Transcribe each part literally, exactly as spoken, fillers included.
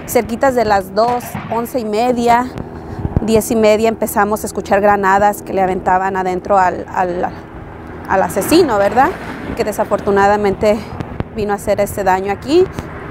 cerquitas de las dos, once y media, diez y media empezamos a escuchar granadas que le aventaban adentro al, al, al asesino, ¿verdad? Que desafortunadamente vino a hacer este daño aquí.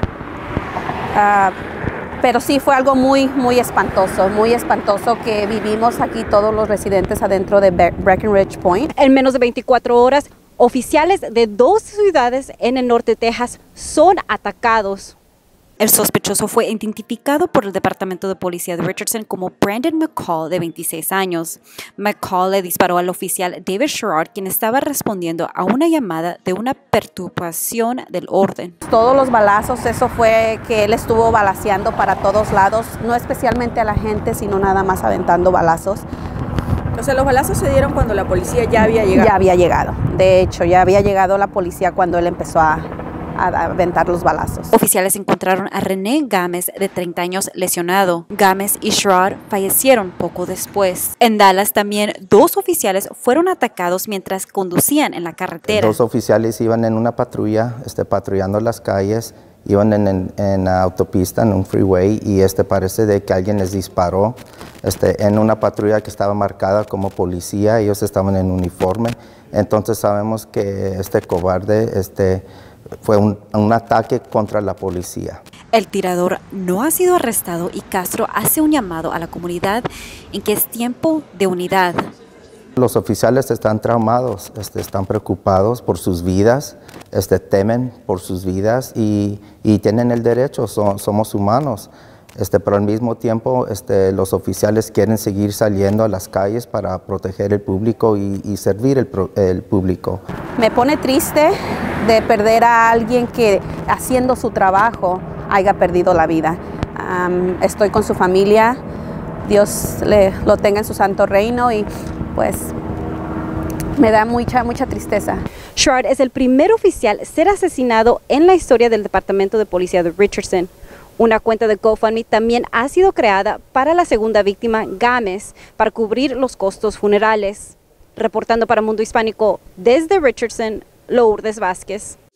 Uh, pero sí fue algo muy, muy espantoso, muy espantoso que vivimos aquí todos los residentes adentro de Breckenridge Point. En menos de veinticuatro horas, oficiales de dos ciudades en el norte de Texas son atacados. El sospechoso fue identificado por el Departamento de Policía de Richardson como Brandon McCall, de veintiséis años. McCall le disparó al oficial David Sherrod, quien estaba respondiendo a una llamada de una perturbación del orden. Todos los balazos, eso fue que él estuvo balaceando para todos lados, no especialmente a la gente, sino nada más aventando balazos. O sea, los balazos se dieron cuando la policía ya había llegado. Ya había llegado. De hecho, ya había llegado la policía cuando él empezó a, a aventar los balazos. Oficiales encontraron a René Gámez, de treinta años, lesionado. Gámez y Sherrod fallecieron poco después. En Dallas también dos oficiales fueron atacados mientras conducían en la carretera. Dos oficiales iban en una patrulla, este, patrullando las calles. Iban en, en, en la autopista, en un freeway, y este parece de que alguien les disparó este, en una patrulla que estaba marcada como policía. Ellos estaban en uniforme, entonces sabemos que este cobarde este, fue un, un ataque contra la policía. El tirador no ha sido arrestado y Castro hace un llamado a la comunidad en que es tiempo de unidad. Los oficiales están traumados, este, están preocupados por sus vidas, este, temen por sus vidas y, y tienen el derecho, so, somos humanos, este, pero al mismo tiempo este, los oficiales quieren seguir saliendo a las calles para proteger el público y, y servir el, el público. Me pone triste de perder a alguien que haciendo su trabajo haya perdido la vida. Um, estoy con su familia, Dios le, lo tenga en su santo reino y pues me da mucha, mucha tristeza. Sherrod es el primer oficial a ser asesinado en la historia del Departamento de Policía de Richardson. Una cuenta de GoFundMe también ha sido creada para la segunda víctima, Gámez, para cubrir los costos funerales. Reportando para Mundo Hispánico desde Richardson, Lourdes Vázquez.